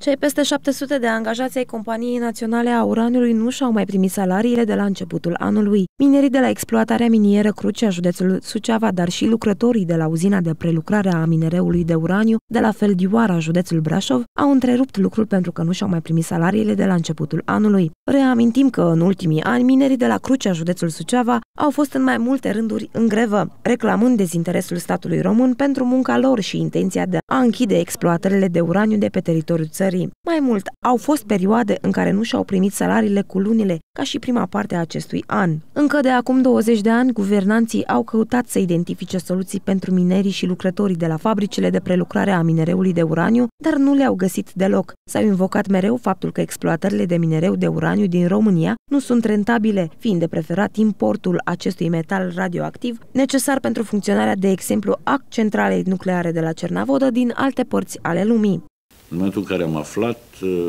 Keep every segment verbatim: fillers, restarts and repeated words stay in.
Cei peste șapte sute de angajați ai Companiei Naționale a Uraniului nu și-au mai primit salariile de la începutul anului. Minerii de la exploatarea minieră Crucea, județul Suceava, dar și lucrătorii de la uzina de prelucrare a minereului de uraniu de la Feldioara, județul Brașov, au întrerupt lucrul pentru că nu și-au mai primit salariile de la începutul anului. Reamintim că în ultimii ani minerii de la Crucea, județul Suceava, au fost în mai multe rânduri în grevă, reclamând dezinteresul statului român pentru munca lor și intenția de a închide exploatările de uraniu de pe teritoriul țării. Mai mult, au fost perioade în care nu și-au primit salariile cu lunile, ca și prima parte a acestui an. Încă de acum douăzeci de ani, guvernanții au căutat să identifice soluții pentru minerii și lucrătorii de la fabricile de prelucrare a minereului de uraniu, dar nu le-au găsit deloc. S-au invocat mereu faptul că exploatările de minereu de uraniu din România nu sunt rentabile, fiind de preferat importul acestui metal radioactiv, necesar pentru funcționarea, de exemplu, a centralei nucleare de la Cernavodă din alte părți ale lumii. În momentul în care am aflat,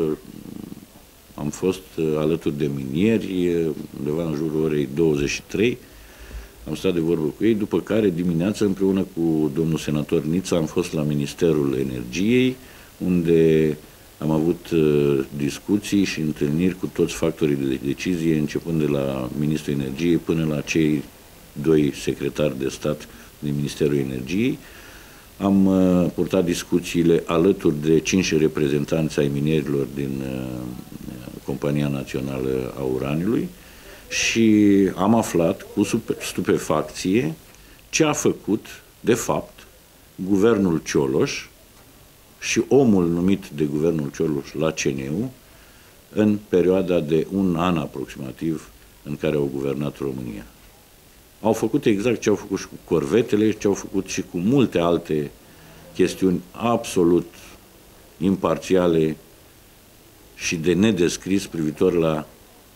am fost alături de minieri, undeva în jurul orei douăzeci și trei, am stat de vorbă cu ei, după care dimineața împreună cu domnul senator Nița am fost la Ministerul Energiei, unde am avut discuții și întâlniri cu toți factorii de decizie, începând de la Ministrul Energiei până la cei doi secretari de stat din Ministerul Energiei. Am uh, purtat discuțiile alături de cinci reprezentanți ai minerilor din uh, Compania Națională a Uraniului și am aflat cu stupefacție ce a făcut, de fapt, guvernul Cioloș și omul numit de guvernul Cioloș la C N U în perioada de un an aproximativ în care au guvernat România. Au făcut exact ce au făcut și cu corvetele, ce au făcut și cu multe alte chestiuni absolut imparțiale și de nedescris privitor la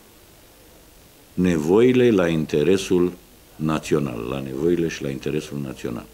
nevoile, la interesul național, la nevoile și la interesul național.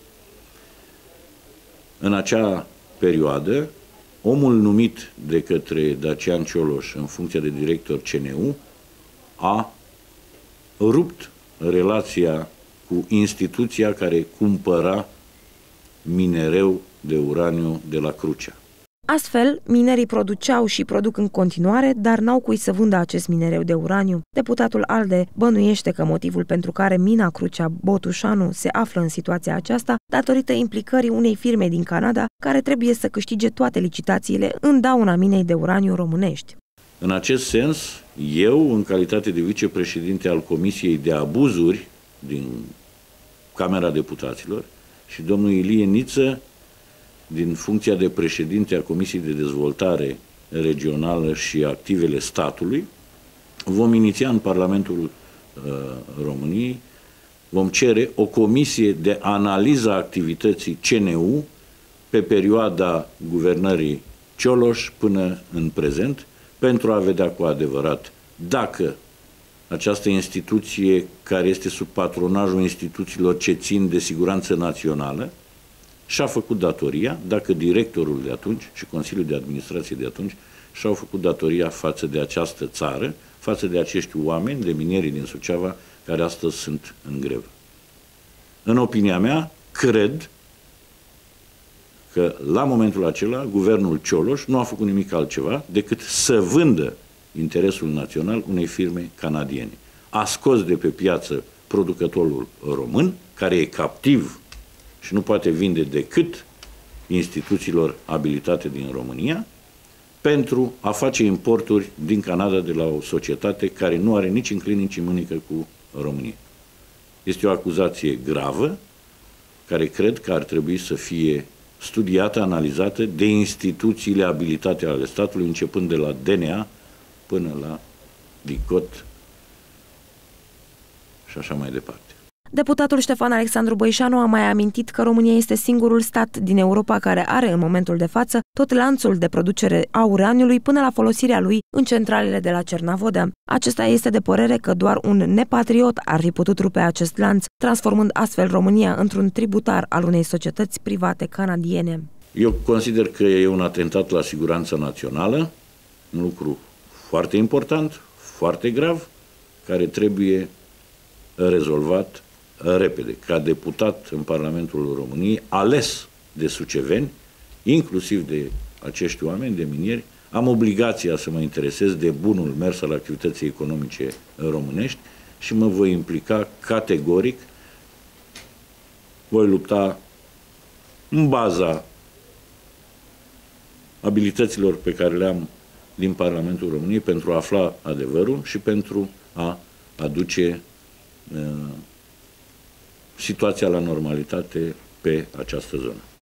În acea perioadă, omul numit de către Dacian Cioloș în funcție de director C N U a rupt relația cu instituția care cumpăra minereu de uraniu de la Crucea. Astfel, minerii produceau și produc în continuare, dar n-au cui să vândă acest minereu de uraniu. Deputatul ALDE bănuiește că motivul pentru care mina Crucea Botușanu se află în situația aceasta datorită implicării unei firme din Canada care trebuie să câștige toate licitațiile în dauna minei de uraniu românești. În acest sens, eu, în calitate de vicepreședinte al Comisiei de Abuzuri din Camera Deputaților și domnul Ilie Niță, din funcția de președinte a Comisiei de Dezvoltare Regională și Activele Statului, vom iniția în Parlamentul uh, României, vom cere o comisie de analiză a activității C N U pe perioada guvernării Cioloș până în prezent, pentru a vedea cu adevărat dacă această instituție, care este sub patronajul instituțiilor ce țin de siguranță națională, și-a făcut datoria, dacă directorul de atunci și Consiliul de Administrație de atunci și-au făcut datoria față de această țară, față de acești oameni, de minerii din Suceava, care astăzi sunt în grevă. În opinia mea, cred că la momentul acela, guvernul Cioloș nu a făcut nimic altceva decât să vândă interesul național unei firme canadiene. A scos de pe piață producătorul român, care e captiv și nu poate vinde decât instituțiilor abilitate din România, pentru a face importuri din Canada de la o societate care nu are nici în clin, nici în mânică cu România. Este o acuzație gravă, care cred că ar trebui să fie studiată, analizată de instituțiile abilitate ale statului, începând de la D N A până la DICOT și așa mai departe. Deputatul Ștefan Alexandru Băișanu a mai amintit că România este singurul stat din Europa care are în momentul de față tot lanțul de producere a uraniului până la folosirea lui în centralele de la Cernavodă. Acesta este de părere că doar un nepatriot ar fi putut rupe acest lanț, transformând astfel România într-un tributar al unei societăți private canadiene. Eu consider că e un atentat la siguranța națională, un lucru foarte important, foarte grav, care trebuie rezolvat repede. Ca deputat în Parlamentul României, ales de suceveni, inclusiv de acești oameni de minieri, am obligația să mă interesez de bunul mers al activității economice românești și mă voi implica categoric, voi lupta în baza abilităților pe care le am din Parlamentul României pentru a afla adevărul și pentru a aduce uh, situația la normalitate pe această zonă.